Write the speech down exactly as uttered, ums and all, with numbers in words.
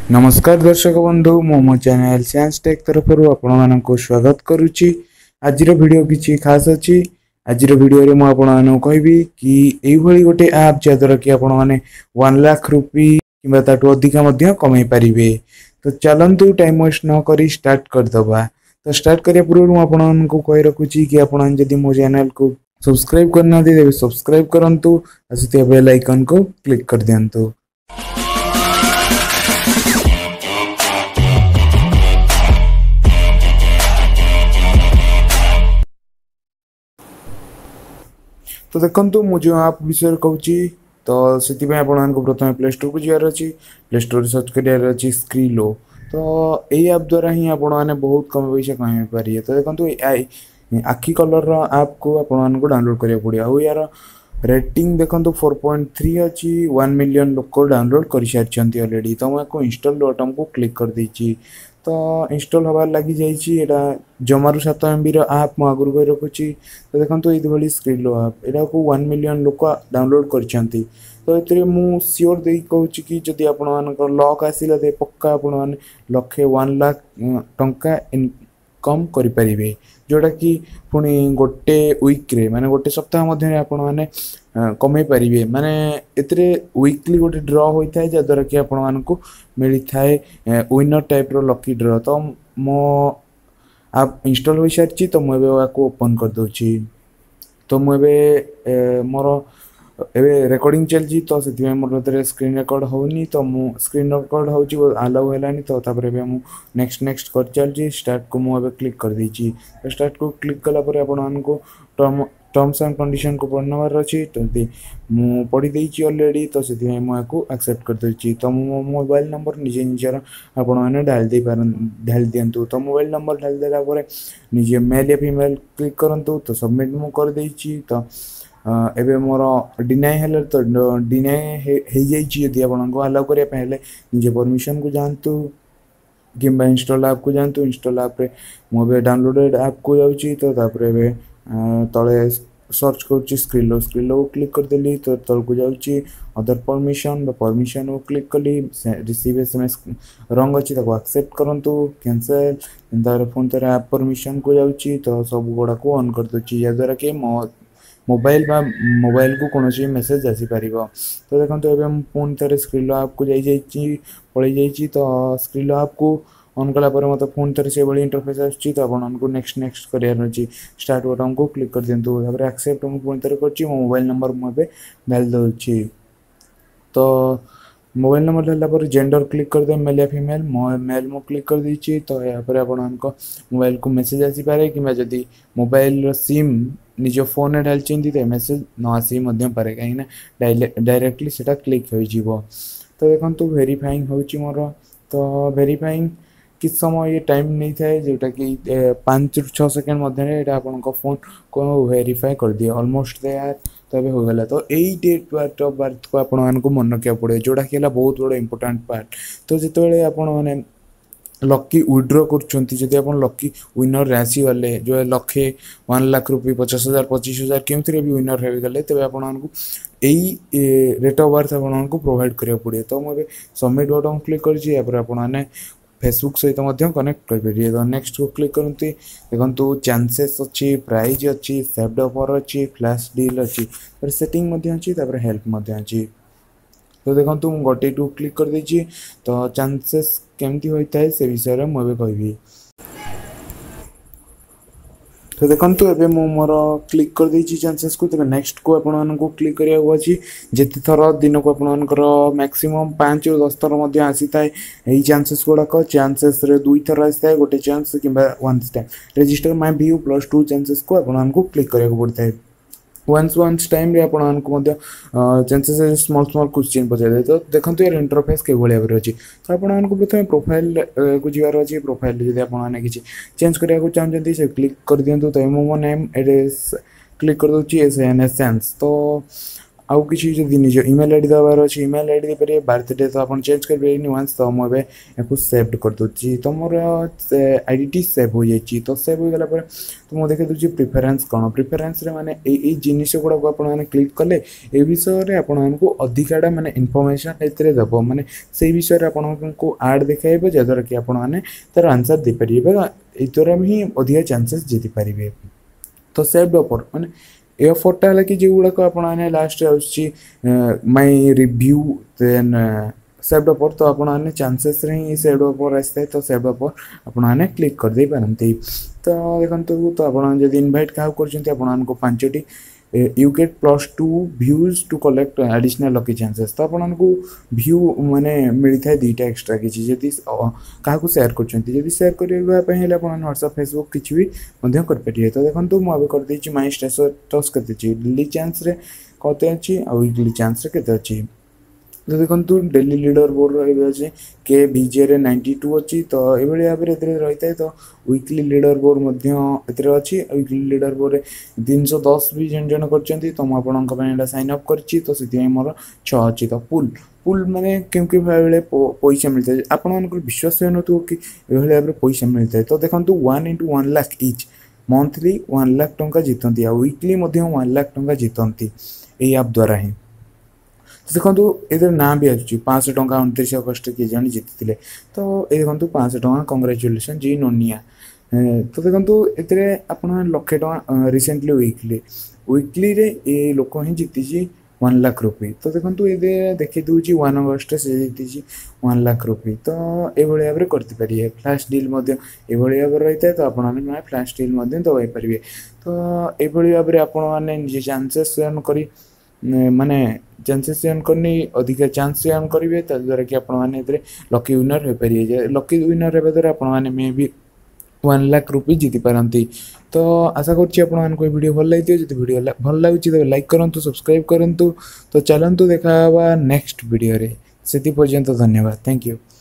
नमस्कार दर्शक बंधु मो मो चैनल साइंस टेक तरफ आपण मानक स्वागत करुच्ची। आज वीडियो किसी खास अच्छी। आज वीडियो रे मुझे कहबी कि यही गोटे ऐप जहाद्वारा कि आपण मैंने वन लाख रुपी कि अधिका कमे पारे। तो चलतु टाइम वेस्ट न करी स्टार्ट करदबा। तो स्टार्ट करिया पूर्व आपको कही रखुची कि आपण जदि मो चैनल को सब्सक्राइब करना तेज सब्सक्राइब करंतु आसुथिया बेल आइकन को क्लिक कर दियंतु। तो देखो मुझे आप विषय कहूँ तो से आपको प्रथम प्ले स्टोर को जार अच्छी प्ले स्टोर सर्च करार अच्छी स्क्रीलो। तो यही ऐप द्वारा ही आपने बहुत कम पैसा कमाई पारे। तो देखो आखि कलर ऐप को आपको डाउनलोड करा पड़े। आ यार रेटिंग देखो फोर पॉइंट थ्री अच्छी वन मिलियन लोक डाउनलोड कर सारी अलरेडी। तो मुझे इंस्टॉल बटन को क्लिक कर देची। तो इंस्टॉल हबार लगी जाइए जमारू सात एम बी ऐप मु आगुरी कही रखुची। तो देखो ये स्क्रीलो ऐप यहाँ को वन मिलियन लोक डाउनलोड कर। तो ये मु सियोर दे कहूँ कि जदि आपण लक आसला तो पक्का आपण लक्षे वन लाख टंका इनकम करें जोटा कि पुणी गोटे वीक्रे माने गोटे सप्ताह मध्य आपण मैंने कमे पारे। माने एतरे वीकली गोटे ड्र होता है जद्वारा कि आपण मानक मिली थाए विनर टाइप रो लकी ड्र। तो मो आप इंस्टॉल हो सारी। तो मुझे ओपन कर दूची। तो मुझे मोर एवं रेकर्डिंग चलती। तो से मोर स्क्रीन रेकर्ड होनी। तो मु स्क्रीन रेकर्ड हो आलाउ है। तो मु नेक्स्ट नेक्स्ट कर चलती स्टार्ट को मुझे क्लिक कर देची। तो स्टार्ट को क्लिक कलापर आपको टर्म टर्म्स एंड कंडीशन को पढ़नार अच्छी। तो मु पढ़ी देची ऑलरेडी। तो से मुझे एक्सेप्ट कर देची। तो मो मोबाइल नंबर निजे निजर आपण मैंने डाल दे पार ढाल दिंतु। तो मोबाइल नंबर ढाल देला निजे मेल या फीमेल क्लिक करंतु। तो सबमिट मु कर देची। तो एबे मोर डिनाई है। तो डिनाई हो जाइए आपको आलाउ करने निजे परमिशन को जानतु कि इंस्टॉल ऐप को जानतु। इंस्टॉल ऐप रे मुझे डाउनलोडेड ऐप को जाऊँगी। तो तले तले सर्च करुच्ची स्क्रीलो स्क्रीलो को क्लिक करदेली। तो तल को जाऊँगी अदर परमिशन परमिशन को क्लिक कली रिसीव एस एम एस रंग अच्छी एक्सेप्ट करंतु कैंसल तार फोन तार ऐप परमिशन को जाऊँगी। तो सब गुड़ा को ऑन कर दूची जद्वारा कि मो मोबाइल बा मोबाइल को कौन मेसेज आसीपर। तो देखो तो पुणी थे स्क्रीलो ऐप को जाई पलि जाइए। तो स्क्रीलो ऐप को ऑन कलापर मत फोन थे से भाई इंटरफेस आसूँ। तो आपको नेक्स्ट नेक्स्ट करार अच्छी स्टार्ट बटन को क्लिक कर दिंतु। एक्सेप्ट पुणी थे कर मोबाइल नंबर मुझे डाल दूची। तो मोबाइल नंबर डाला जेंडर क्लिक कर दे मेल या फीमेल मो मेल मु क्लिक कर दीची। तो यहाँ पर आप मोबाइल को मेसेज आसीपे कि जदि मोबाइल सिम निज फोन में ढाली तो मेसेज न आसी पारे कहीं डायरेक्टली से क्लिक हो। तो देखो वेरीफाइंग हो मोर। तो वेरीफाइंग किस समय ये टाइम नहीं थाए जोटा कि पाँच रु छः सेकेंड मध्य आपको फोन को वेरीफाई कर दिए ऑलमोस्ट तैयार। तो ये होगला। तो यही डेट पार्ट ऑफ बर्थ को आपको मन रखा पड़े जोटा कि बहुत बड़ा इंपोर्टेंट पार्ट। तो जिते आपने लकी विड्रो कर आप लकी विनर राशि गले जो लक्षे वन लाख रुपये पचास हजार पचीस हजार केमती भी विनर हो गले तेज आपको यही रेट ऑफ बर्थ आपको प्रोवाइड करा पड़े। तो मुझे सबमिट बटन क्लिक कर फेसबुक सहित कनेक्ट करेंगे। तो नेक्स्ट को क्लिक करते देखो चांसेस अच्छी प्राइज अच्छी सेव्ड ऑफर अच्छी फ्लैश डील अच्छी सेटिंग अच्छी हेल्प अच्छी। तो देखो मुझे गोटे टू क्लिक कर देची। तो चांसेस केमती होता है से विषय में मुझे कहबी। तो देखो ये मोर क्लिक कर देची चांसेस को। तब नेक्स्ट को आपको क्लिक करा अच्छी जिते थर दिन को आपंकर मैक्सिमम पाँच रु दस थर आसी था यही चांसेस गुड़ाक चांसेस दुई थर आसी था गोटे चांस कि once time register my view plus two chances को आपको क्लिक करा पड़ता है। वन्स वन्स टाइम रे आपको चांसेस स्मॉल स्मॉल क्वेश्चन पचारे। तो देखो यार इंटरफेस के भाव अच्छी। तो आपको प्रथम प्रोफाइल को जीवार अच्छी प्रोफाइल जब आपने किसी चेंज कराया चाहते से क्लिक कर दिंतु। तो मो नेम एड्रेस क्लिक कर दूसरी एस एन एसेंस। तो आउ किसी जदि निज ईमेल आईडी दबार अच्छे ईमेल आईडी देपर बर्थडे तो आप चेंज करेंगे वन्स तो मुझे या सेव्ड कर दूसरी तो मोर आईडी टी सेव हो जाए तो सेव हो गला तो मुझे देखा दूसरी प्रिफरेन्स कौन प्रिफरेन्स माने यही जिनिस गुड़ाक आपने क्लिक कले ए विषय में आपको अधिकाटा माने इनफॉरमेशन ए दब माने से विषय आपको आड देखा जहाँद्वारा कि आपने तार आंसर दे पारे द्वारा ही अधिक चांसेस जीति पारे तो सेव्ड ऑफर माने ए ऑफरटा है कि जो गुड़ाक आपने last my review then saved offer तो आपने चांसेस ही सेव्ड ऑफर आसता है तो सेव्ड ऑफर आपने क्लिक कर दे पारती तो देखो तो आप जब इनभाइट क्या कर पांचटी you get plus two views to collect additional lucky chances तो आपको व्यू माने मिलता है दुईटा एक्सट्रा किसी जदि क्या सेयार कर सेयार करने व्हाट्सएप फेसबुक किसी भी करेंगे तो देखो मुझे करदे माई स्टेटस के डेली चांस कते अच्छी आ वीकली चांस के अच्छी तो देखो डेली लीडर बोर्ड रही अच्छे के विजे नाइंटी टू अच्छी तो ये भाव में रही है तो वीकली लीडर बोर्ड अच्छी वीकली लीडर बोर्ड तीन सौ दस भी जन जन कर तो मुझे साइन अप कर मोर छः अच्छी तो पुल पुल माने क्योंकि भाई पैसा मिलता है आप विश्वास हो कि भाव में पैसा मिलता है तो देखो one into one lakh each monthly one lakh टंका जीतती आ वीकली वन लाख टंका जीतती यही ऐप द्वारा ही देखो ये ना भी आसुच्छी पाँच सौ टंका उनतीस अगस्ट किए जाने जीति तो ये देखो पाँच सौ टंका कंग्रेचुलेसन जी नोनिया तो देखो ये आप लक्षे टका रिसेंटली वीकली वीकली रे ये लोक ही जीति वन लाख रुपी तो देखो ये देखी दूसरी वन अगस्ट से जीति वन लाख रुपी तो ये भाव में करते फ्लैश डील ये भाव रही है तो आपने फ्लैश डील दबाई पारे तो ये भाव में आपने निजे चांसेस कर माने चांसेस अर्न करनी अधिक चांस अर्न करेंगे द्वारा कि आपने लकी विनर हो पारे लकी विनर होगा द्वारा आपने मे भी वन लाख रुपी जीति पारती तो आशा करूँ वीडियो भल लगी जो वीडियो भल लगे तो लाइक करूँ सब्सक्राइब करूँ तो चलतु देखा नेक्स्ट वीडियो से पर्यंत धन्यवाद थैंक यू।